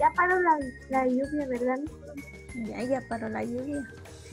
Ya paró la lluvia, ¿verdad? Ya paró la lluvia.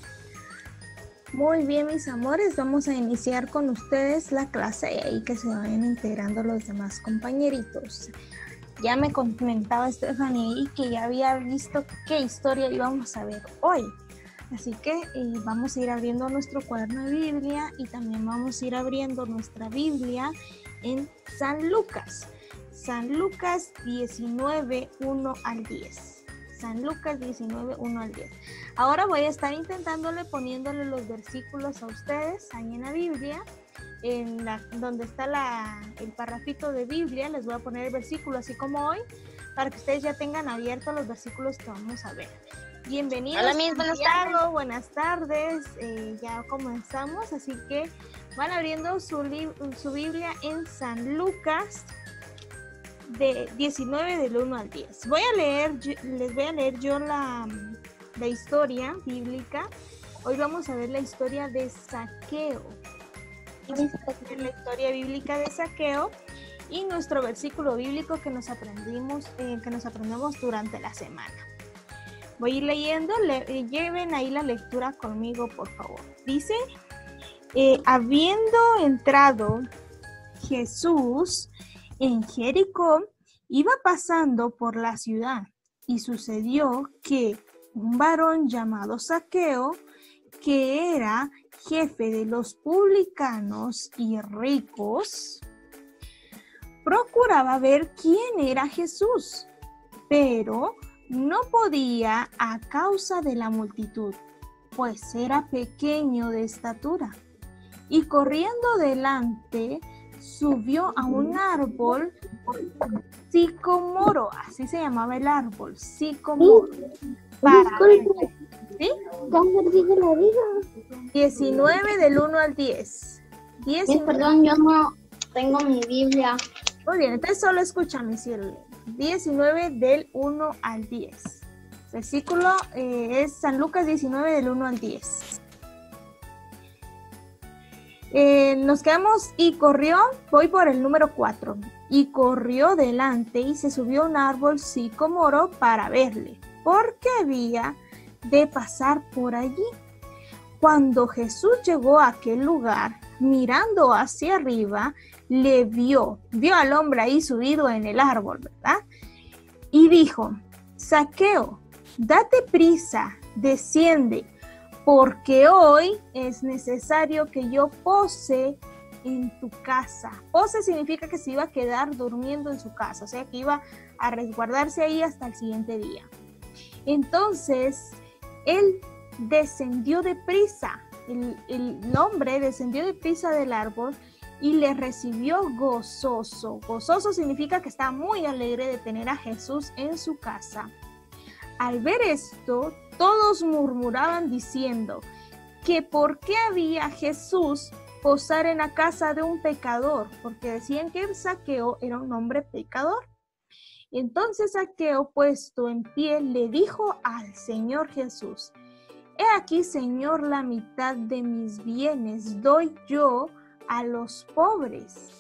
Muy bien, mis amores, vamos a iniciar con ustedes la clase y ahí que se vayan integrando los demás compañeritos. Ya me comentaba Stephanie que ya había visto qué historia íbamos a ver hoy. Así que vamos a ir abriendo nuestro cuaderno de Biblia y también vamos a ir abriendo nuestra Biblia en San Lucas. San Lucas 19, 1 al 10. San Lucas 19, 1 al 10. Ahora voy a estar poniéndole los versículos a ustedes ahí en la Biblia. Donde está el parrafito de Biblia, les voy a poner el versículo así como hoy, para que ustedes ya tengan abiertos los versículos que vamos a ver. Bienvenidos. Hola, mis Buenas tardes. Ya comenzamos, así que van abriendo su Biblia en San Lucas de 19 del 1 al 10. Les voy a leer yo la historia bíblica. Hoy vamos a ver la historia de Zaqueo. La historia bíblica de Zaqueo y nuestro versículo bíblico que nos aprendemos durante la semana. Voy a ir leyendo, lleven ahí la lectura conmigo, por favor. Dice, habiendo entrado Jesús en Jericó, iba pasando por la ciudad, y sucedió que un varón llamado Zaqueo, que era jefe de los publicanos y ricos, procuraba ver quién era Jesús, pero no podía a causa de la multitud, pues era pequeño de estatura. Y corriendo delante, subió a un árbol sicomoro, así se llamaba el árbol, sicomoro, para verle. ¿Sí? 19 del 1 al 10. 19. Perdón, yo no tengo mi Biblia. Muy bien, entonces solo escucha mi cielo. 19 del 1 al 10. Versículo es San Lucas 19 del 1 al 10. Nos quedamos y corrió, voy por el número 4. Y corrió delante y se subió a un árbol sicomoro para verle, porque había de pasar por allí. Cuando Jesús llegó a aquel lugar, mirando hacia arriba, le vio al hombre ahí subido en el árbol, ¿verdad? Y dijo, Zaqueo, date prisa, desciende, porque hoy es necesario que yo pose en tu casa. Pose significa que se iba a quedar durmiendo en su casa, o sea que iba a resguardarse ahí hasta el siguiente día. Entonces, él descendió deprisa, el hombre descendió deprisa del árbol y le recibió gozoso. Gozoso significa que está muy alegre de tener a Jesús en su casa. Al ver esto, todos murmuraban diciendo que por qué había Jesús posar en la casa de un pecador, porque decían que Zaqueo era un hombre pecador. Entonces Zaqueo, puesto en pie, le dijo al Señor Jesús, he aquí, Señor, la mitad de mis bienes doy yo a los pobres.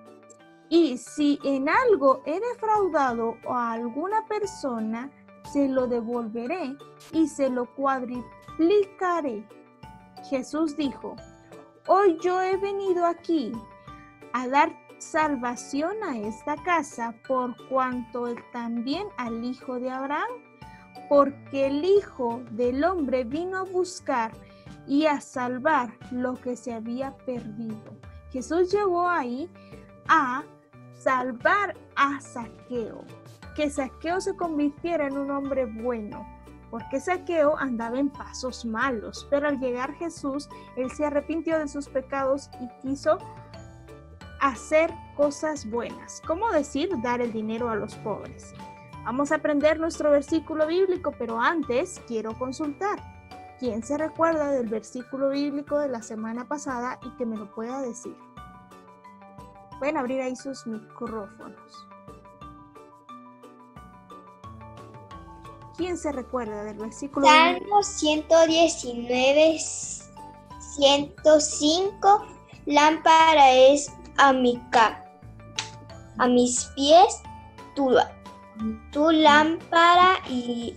Y si en algo he defraudado a alguna persona, se lo devolveré y se lo cuadriplicaré. Jesús dijo, hoy yo he venido aquí a dar salvación a esta casa, por cuanto también al hijo de Abraham, porque el Hijo del Hombre vino a buscar y a salvar lo que se había perdido. Jesús llegó ahí a salvar a Zaqueo, que Zaqueo se convirtiera en un hombre bueno, porque Zaqueo andaba en pasos malos, pero al llegar Jesús, él se arrepintió de sus pecados y quiso hacer cosas buenas. ¿Cómo decir? Dar el dinero a los pobres. Vamos a aprender nuestro versículo bíblico, pero antes quiero consultar. ¿Quién se recuerda del versículo bíblico de la semana pasada y que me lo pueda decir? Pueden abrir ahí sus micrófonos. ¿Quién se recuerda del versículo bíblico? Salmo 119, 105. Lámpara es a mis pies tu lámpara y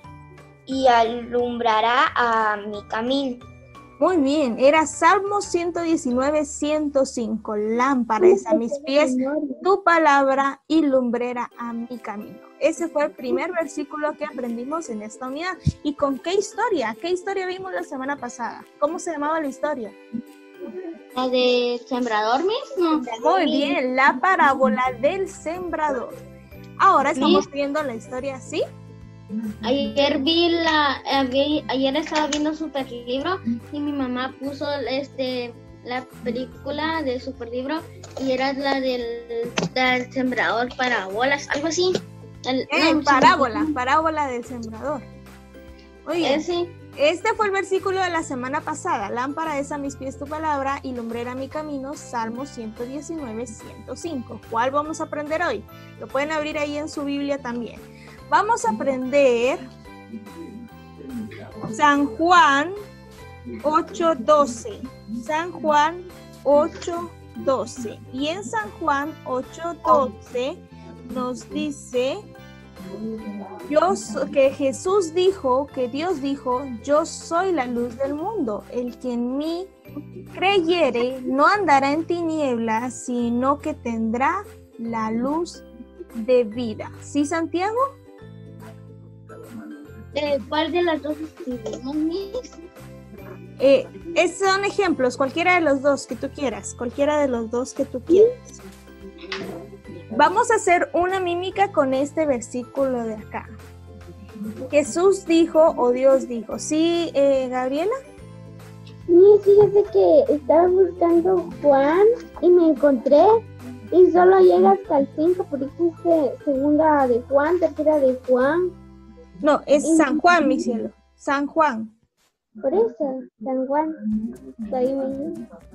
alumbrará a mi camino. Muy bien, era Salmo 119, 105. Lámpara es a mis pies, tu palabra y lumbrera a mi camino. Ese fue el primer versículo que aprendimos en esta unidad. ¿Y con qué historia? ¿Qué historia vimos la semana pasada? ¿Cómo se llamaba la historia? ¿La de sembrador mismo? Muy bien, la parábola del sembrador. Ahora estamos viendo la historia, ¿sí? Ayer estaba viendo Super Libro y mi mamá puso la película de Super Libro y era la del sembrador parábolas, algo así. Parábola del sembrador. Oye, sí. Este fue el versículo de la semana pasada. Lámpara es a mis pies tu palabra y lumbrera mi camino. Salmo 119, 105. ¿Cuál vamos a aprender hoy? Lo pueden abrir ahí en su Biblia también. Vamos a aprender San Juan 8:12. San Juan 8:12. Y en San Juan 8:12 nos dice que Jesús dijo, que Dios dijo, yo soy la luz del mundo. El que en mí creyere no andará en tinieblas, sino que tendrá la luz de vida. ¿Sí, Santiago? ¿Cuál de las dos escribimos, Miss? Son ejemplos, cualquiera de los dos que tú quieras, cualquiera de los dos que tú quieras. Vamos a hacer una mímica con este versículo de acá. Jesús dijo o Dios dijo. ¿Sí, Gabriela? Sí, fíjate que estaba buscando Juan y me encontré y solo llega hasta el 5, porque dice segunda de Juan, tercera de Juan. No, es San Juan, mi cielo. San Juan. Por eso, San Juan. Ahí me...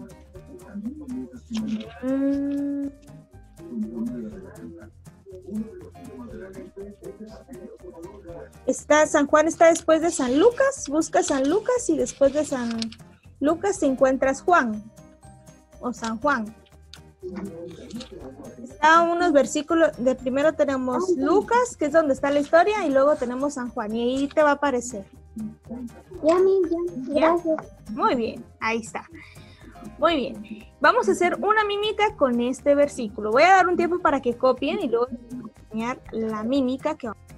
San Juan está después de San Lucas. Busca San Lucas y después de San Lucas te encuentras Juan o San Juan. Está unos versículos. De primero tenemos Lucas, que es donde está la historia, y luego tenemos San Juan, y ahí te va a aparecer. Ya, gracias. Muy bien, ahí está. Muy bien. Vamos a hacer una mímica con este versículo. Voy a dar un tiempo para que copien y luego les voy a enseñar la mímica que vamos.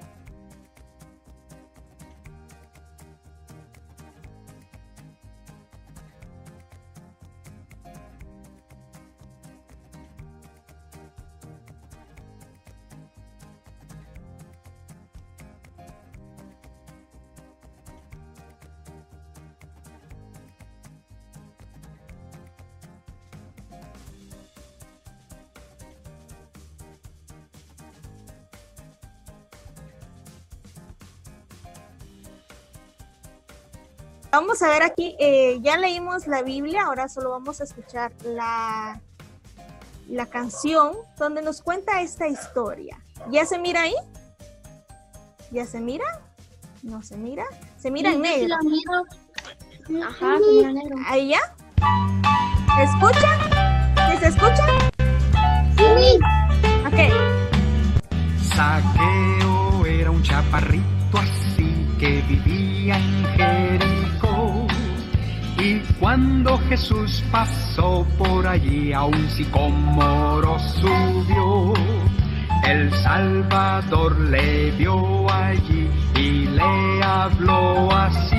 Vamos a ver aquí, ya leímos la Biblia, ahora solo vamos a escuchar la canción donde nos cuenta esta historia. ¿Ya se mira ahí? ¿Ya se mira? ¿No se mira? Se mira en negro. Ajá, se mira negro. ¿Ahí ya? ¿Se escucha? ¿Sí se escucha? Sí. Ok. Zaqueo era un chaparrito así que vivía en Jericó. Y cuando Jesús pasó por allí, a un sicómoro subió. El Salvador le vio allí y le habló así: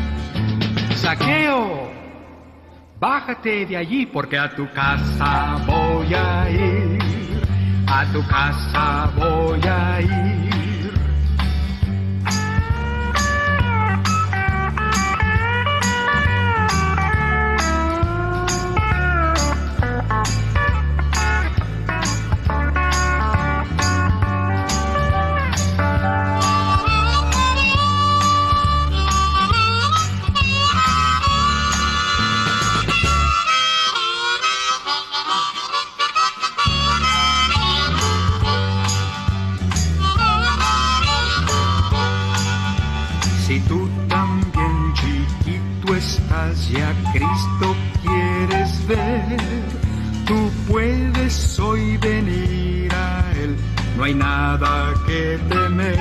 Zaqueo, bájate de allí, porque a tu casa voy a ir. A tu casa voy a ir. Si tú también, chiquito, estás y a Cristo quieres ver, tú puedes hoy venir a Él. No hay nada que temer.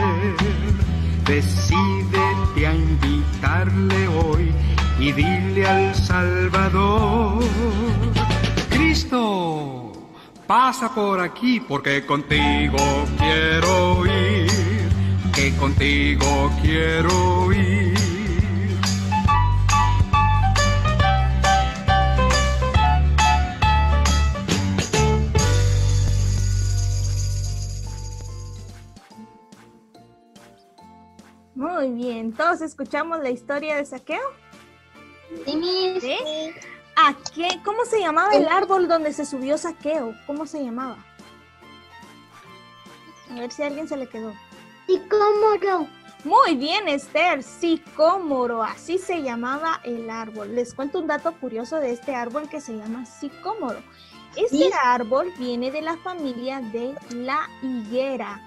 Decídete a invitarle hoy y dile al Salvador: Cristo, pasa por aquí porque contigo quiero ir, que contigo quiero ir. Muy bien, ¿todos escuchamos la historia de Zaqueo? Sí, Miss. ¿Sí? ¿Cómo se llamaba el árbol donde se subió Zaqueo? ¿Cómo se llamaba? A ver si a alguien se le quedó. Sicómoro. Muy bien, Esther, sicómoro, así se llamaba el árbol. Les cuento un dato curioso de este árbol que se llama sicómoro. Este árbol viene de la familia de la higuera.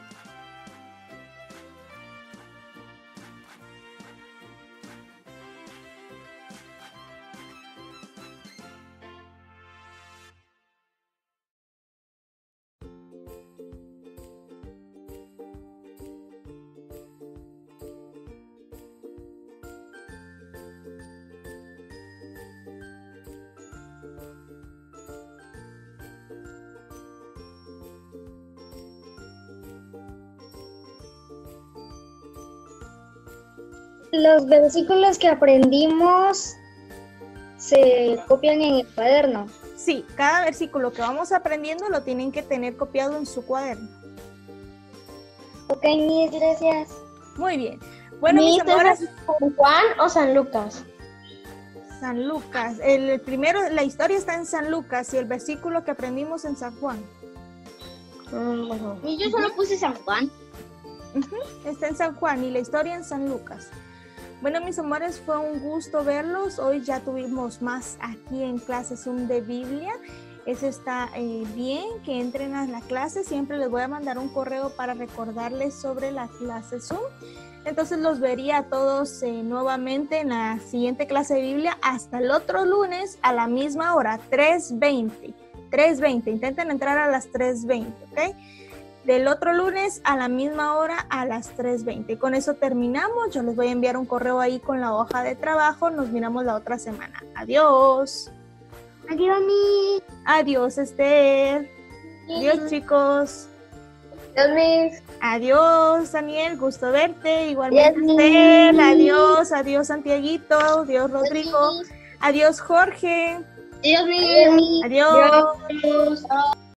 Los versículos que aprendimos se copian en el cuaderno. Sí, cada versículo que vamos aprendiendo lo tienen que tener copiado en su cuaderno. Ok, Miss, gracias. Muy bien. Bueno, mis amores, ¿San Juan o San Lucas? San Lucas. El primero, la historia está en San Lucas y el versículo que aprendimos en San Juan. Bueno. Y yo solo puse San Juan. Está en San Juan y la historia en San Lucas. Bueno, mis amores, fue un gusto verlos. Hoy ya tuvimos más aquí en clase Zoom de Biblia. Eso está bien, que entren a la clase. Siempre les voy a mandar un correo para recordarles sobre la clase Zoom. Entonces los vería a todos nuevamente en la siguiente clase de Biblia hasta el otro lunes a la misma hora, 3:20. 3:20, intenten entrar a las 3:20, ¿ok? Del otro lunes a la misma hora a las 3:20. Con eso terminamos. Yo les voy a enviar un correo ahí con la hoja de trabajo. Nos miramos la otra semana. Adiós. Adiós, Miss. Adiós, Esther. Adiós, chicos. Adiós, Miss. Adiós, Daniel. Gusto verte. Igualmente, Adiós, Esther. Miss. Adiós. Adiós, Santiaguito. Adiós, Rodrigo. Adiós, Jorge. Adiós, Miss. Adiós. Adiós.